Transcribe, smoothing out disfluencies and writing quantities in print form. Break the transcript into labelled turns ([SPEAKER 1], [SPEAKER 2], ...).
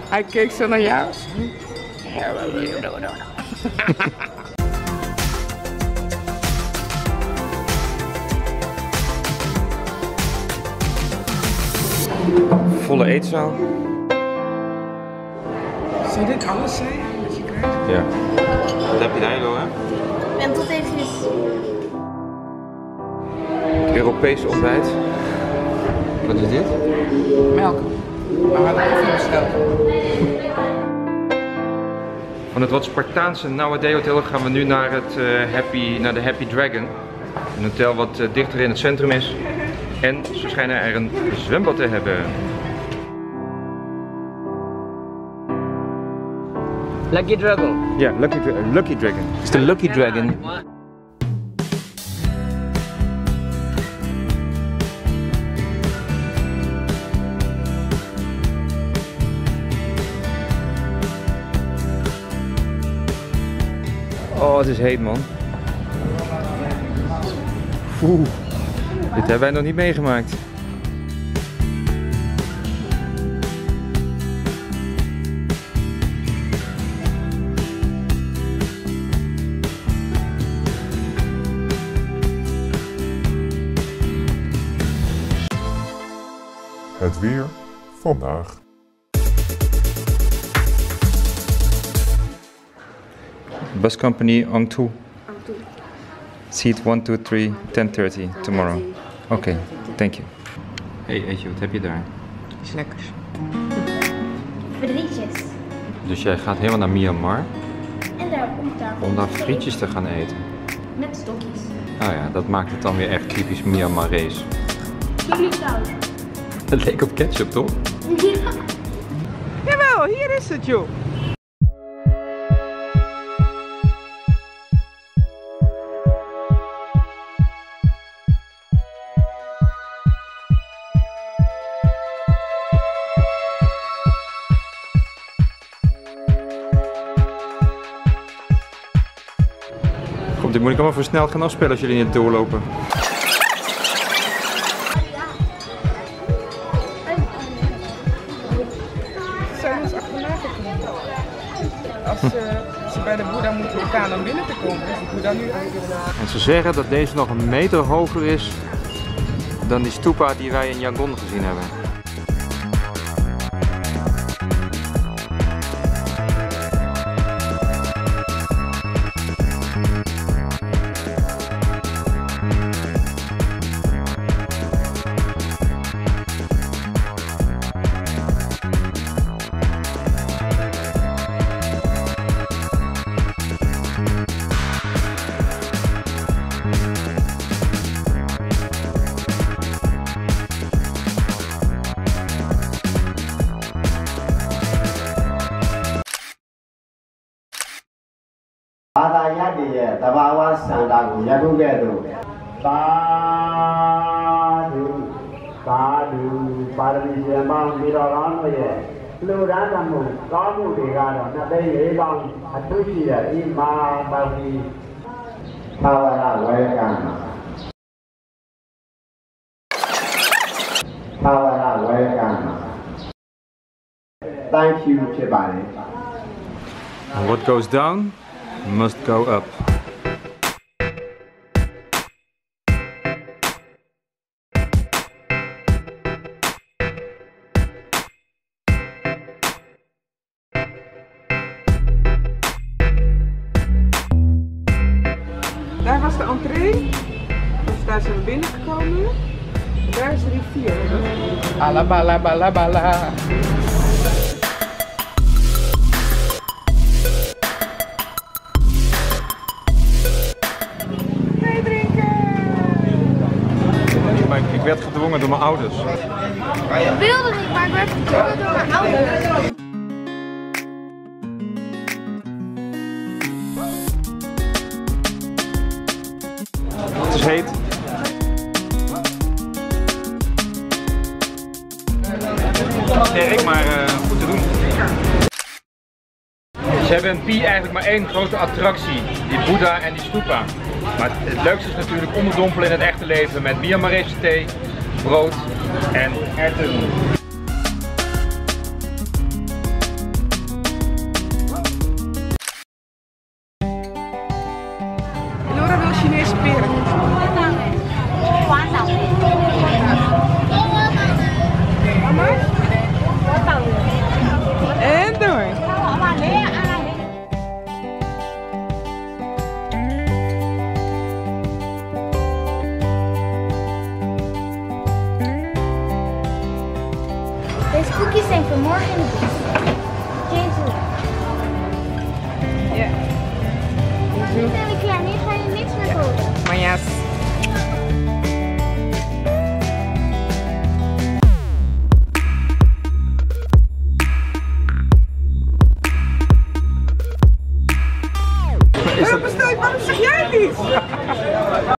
[SPEAKER 1] Hij keek zo naar jou.
[SPEAKER 2] Volle eetzaal.
[SPEAKER 1] Zou dit alles zijn wat je krijgt?
[SPEAKER 2] Ja. Wat heb je daar, Loa?
[SPEAKER 3] Wentelteefjes.
[SPEAKER 2] Europese ontbijt. Wat is dit?
[SPEAKER 1] Melk. Maar we hadden koffie besteld.
[SPEAKER 2] Van het wat Spartaanse Nowadays Hotel gaan we nu naar de Happy Dragon. Een hotel wat dichter in het centrum is. En ze schijnen er een zwembad te hebben.
[SPEAKER 4] Lucky Dragon.
[SPEAKER 2] Ja, Lucky Dragon. Het is de Lucky Dragon. Oh, het is heet, man. Oeh, dit hebben wij nog niet meegemaakt.
[SPEAKER 5] Het weer vandaag.
[SPEAKER 2] Bus company Angtu. Seat 1, 2, 3, 10:30 tomorrow. Oké, thank you. Hey, Eetje, wat heb je daar?
[SPEAKER 1] Is lekkers.
[SPEAKER 3] Frietjes.
[SPEAKER 2] Dus jij gaat helemaal naar Myanmar
[SPEAKER 3] En daar om tafel.
[SPEAKER 2] om daar frietjes te gaan eten.
[SPEAKER 3] Met stokjes.
[SPEAKER 2] Nou ja, dat maakt het dan weer echt typisch Myanmarees.
[SPEAKER 3] Chili saus.
[SPEAKER 2] Het leek op ketchup, toch?
[SPEAKER 3] Ja.
[SPEAKER 1] Jawel, hier is het, joh.
[SPEAKER 2] Komt, dit moet ik allemaal versneld gaan afspelen als jullie niet doorlopen.
[SPEAKER 1] Zijn ons achterna gekomen. Als ze bij de Boeddha moeten elkaar om binnen te komen, dus de Boeddha nu
[SPEAKER 2] En ze zeggen dat deze nog een meter hoger is dan die stupa die wij in Yangon gezien hebben.
[SPEAKER 6] Tabawa Sandago, Yadugedo. Sadu, Paramishama, Miralano, Luranamu, Kamu, Rigado, Nabe, Long, Atushia, Ima, Babi, Pawara, welcome. Pawara, welcome. Thank you, Chibani.
[SPEAKER 2] And what goes down must go up.
[SPEAKER 1] Daar was de entree. Dus daar zijn we binnengekomen. Daar is de rivier. Alabalabala. Nee, drinken!
[SPEAKER 2] Ik werd gedwongen door mijn ouders.
[SPEAKER 3] Ik wilde niet, maar ik werd gedwongen door mijn ouders.
[SPEAKER 2] Het is heet. Sterk, maar goed te doen. Ze hebben in Pi eigenlijk maar één grote attractie, die Boeddha en die stupa. Maar het leukste is natuurlijk onderdompelen in het echte leven met Myanmarese thee, brood en erwten.
[SPEAKER 3] Deze koekjes zijn voor morgen in de bus. Jezus.
[SPEAKER 1] Ja.
[SPEAKER 3] Nu ben ik klaar. Nu ga je niks meer